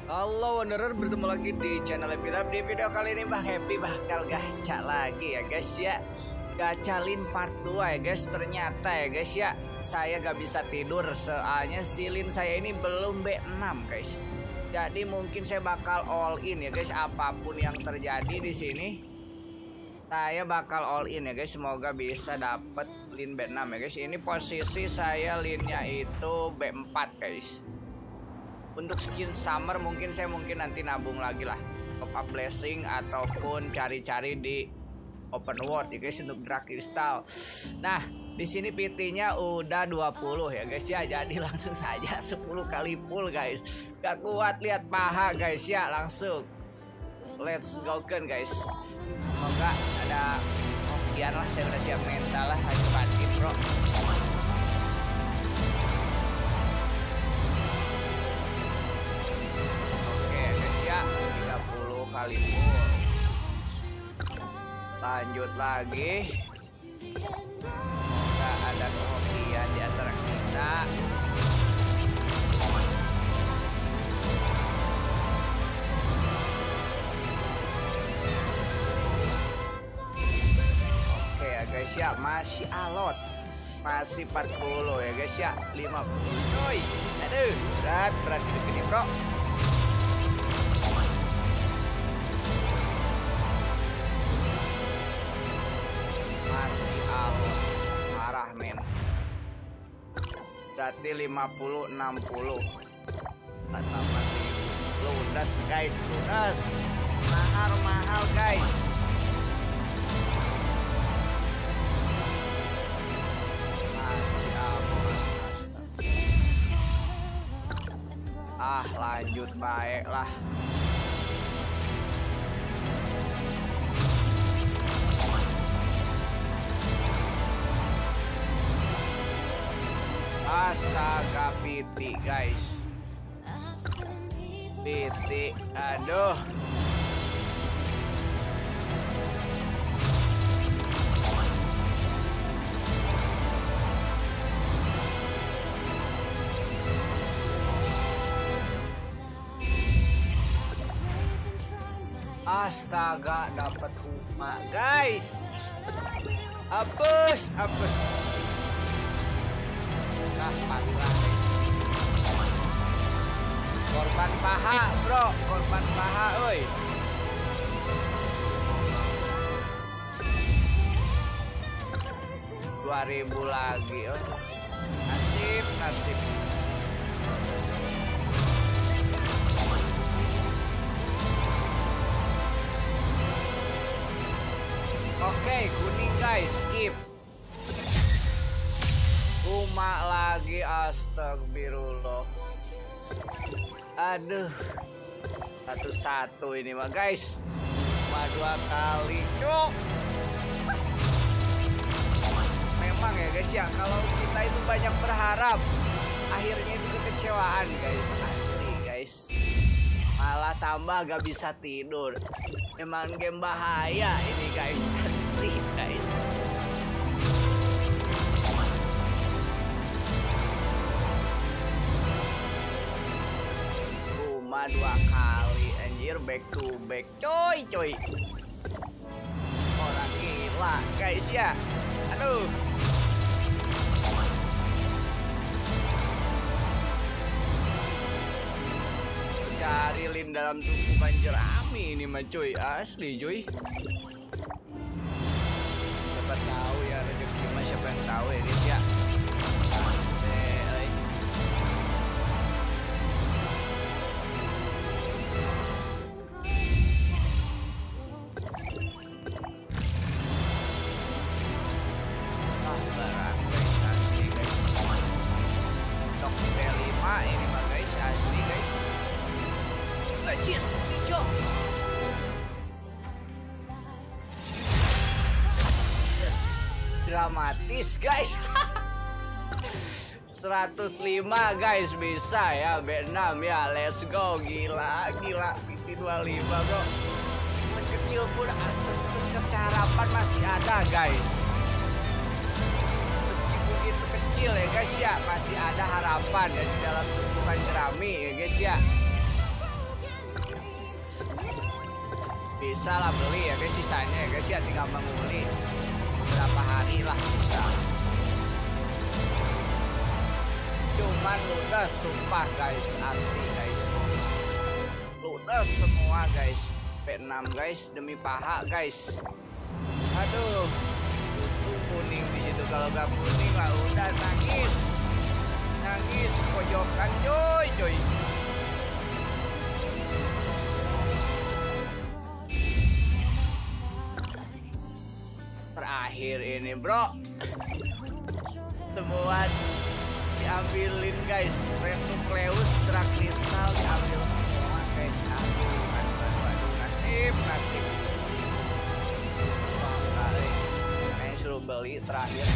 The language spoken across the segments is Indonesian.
Halo Wanderer, bertemu lagi di channel Happy Life. Di video kali ini Bang Happy bakal gacha lagi ya guys ya. Gacha lin part 2 ya guys. Ternyata ya guys ya, saya gak bisa tidur soalnya silin saya ini belum B6 guys. Jadi mungkin saya bakal all in ya guys. Apapun yang terjadi di sini, saya bakal all in ya guys. Semoga bisa dapet lin B6 ya guys. Ini posisi saya linnya itu B4 guys. Untuk skin summer mungkin saya nanti nabung lagi lah, top up blessing ataupun cari-cari di open world ya guys untuk drag kristal. Nah, di sini PT-nya udah 20 ya guys ya. Jadi langsung saja 10 kali full guys. Gak kuat lihat paha guys ya, langsung let's go kan guys. Semoga ada hokian lah, saya udah siap mental lah, ayo banting bro. Kali full. Lanjut lagi. Semoga ada kehokian di antara kita. Oke ya guys ya, masih alot. Masih 40 ya guys ya, 50. Coy. Aduh, berat gini bro. Marah men. Berarti 50 60. Ludas guys, ludas. Mahal guys. Masih lanjut baiklah. Astaga, PT guys. PT, aduh. Astaga, dapat huma guys. Apus. Pasrah korban paha bro, korban paha oi. $2.000 lagi oh. Nasib. Oke, kuning guys, skip. Cuma lagi, astagfirullah. Aduh, satu ini mah guys. Cuma 2 kali cuk. Memang ya guys ya, kalau kita itu banyak berharap, akhirnya itu kekecewaan guys. Asli guys, malah tambah gak bisa tidur. Memang game bahaya ini guys. Asli guys. Cuma 2 kali anjir, back to back coy. Orang gila guys ya. Aduh. Cari lin dalam tumpukan jerami ini mah cuy, asli cuy. Siapa tahu ya rezeki mah, siapa yang tahu ya guys ya. Ini mah guys, asli guys. Cheers, hijau. Dramatis guys. 105 guys, bisa ya B6 ya, let's go. Gila PT 25 bro. Sekecil pun secerca harapan masih ada guys. Meskipun itu kecil ya guys ya, masih ada harapan ya di dalam tumpukan jerami ya guys ya. bisa lah beli ya guys, sisanya ya guys ya, tinggal menguli berapa hari lah bisa. Cuman ludes sumpah guys, asli guys, ludes semua guys. P6 guys, demi paha guys. Aduh, tuh kuning di situ, kalau gak kuning lah udah nangis, nangis pojokan coy. Terakhir ini bro, temuan diambilin guys, Red Nucleus, Dark Crystal diambil semua guys. Aduh, nasib. Yang suruh beli terakhir.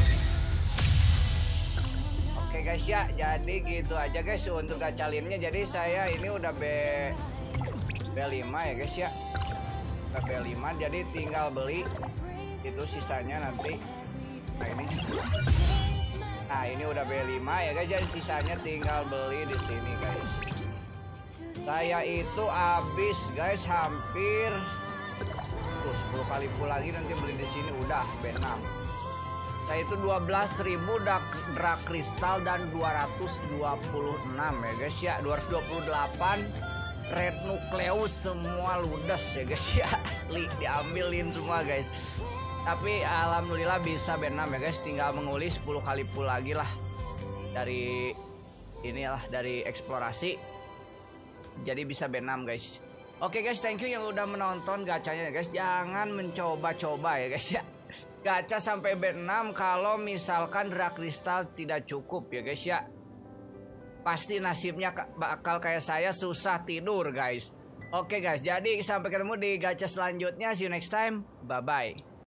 Oke guys ya, jadi gitu aja guys untuk gacalinnya. Jadi saya ini udah B5 ya guys ya, udah B5, jadi tinggal beli itu sisanya nanti. Nah ini udah B5 ya guys, jadi sisanya tinggal beli di sini guys. Saya itu habis guys hampir tuh 10 kali pull lagi nanti beli di sini udah B6. Saya itu 12.000 Dark Crystal dan 226 ya guys ya, 228 Red Nucleus, semua ludes ya guys ya, asli diambilin semua guys. Tapi alhamdulillah bisa B6 ya guys, tinggal menguli 10 kali pull lagi lah dari inilah, dari eksplorasi, jadi bisa B6 guys. Oke guys, thank you yang udah menonton gacanya ya guys. Jangan mencoba-coba ya guys ya, gacha sampai B6 kalau misalkan Dark Crystal tidak cukup ya guys ya. Pasti nasibnya bakal kayak saya, susah tidur guys. Oke guys, jadi sampai ketemu di gacha selanjutnya. See you next time, bye bye.